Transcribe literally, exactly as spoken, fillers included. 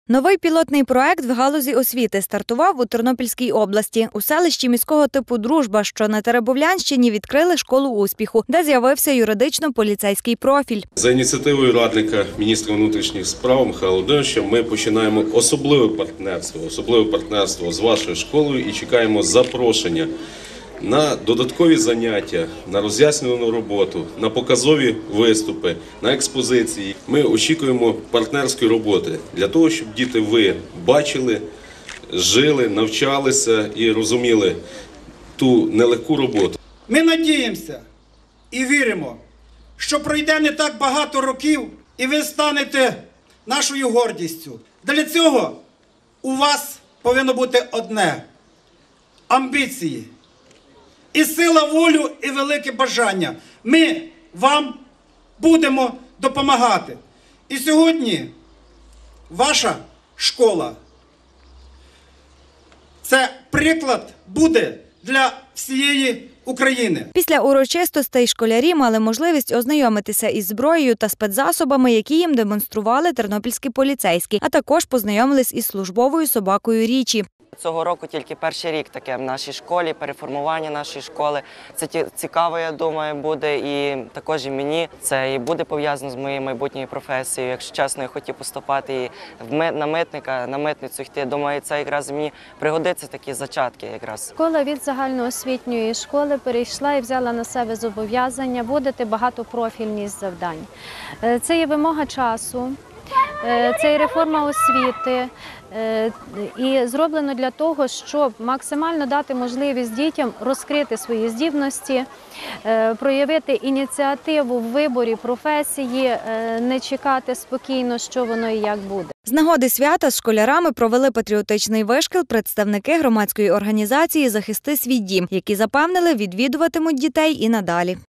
Новий пілотний проект в галузі освіти стартував у Тернопільській області. У селищі міського типу «Дружба», що на Теребовлянщині, відкрили школу успіху, де з'явився юридично-поліцейський профіль. За ініціативою радника міністра внутрішніх справ Михайла Володимировича ми починаємо особливе партнерство, особливе партнерство з вашою школою і чекаємо запрошення на додаткові заняття, на роз'яснювальну роботу, на показові виступи, на експозиції. Ми очікуємо партнерської роботи для того, щоб діти ви бачили, жили, навчалися і розуміли ту нелегку роботу. Ми надіємося і віримо, що пройде не так багато років і ви станете нашою гордістю. Для цього у вас повинно бути одне – амбіції. І сила волі, і велике бажання. Ми вам будемо допомагати. І сьогодні ваша школа – це приклад буде для всієї України. Після урочистостей школярі мали можливість ознайомитися із зброєю та спецзасобами, які їм демонстрували тернопільські поліцейські, а також познайомились із службовою собакою Річі. Цього року тільки перший рік таке в нашій школі, переформування нашої школи. Це цікаво, я думаю, буде і також і мені. Це і буде пов'язано з моєю майбутньою професією. Якщо чесно, я хотів поступати і на митника, на митницю йти. Думаю, це якраз мені пригодиться такі зачатки якраз. Школа від загальноосвітньої школи перейшла і взяла на себе зобов'язання вводити багатопрофільність завдань. Це є вимога часу. Це і реформа освіти, і зроблено для того, щоб максимально дати можливість дітям розкрити свої здібності, проявити ініціативу в виборі професії, не чекати спокійно, що воно і як буде. З нагоди свята з школярами провели патріотичний вишкіл представники громадської організації «Захисти свій дім», які запевнили, відвідуватимуть дітей і надалі.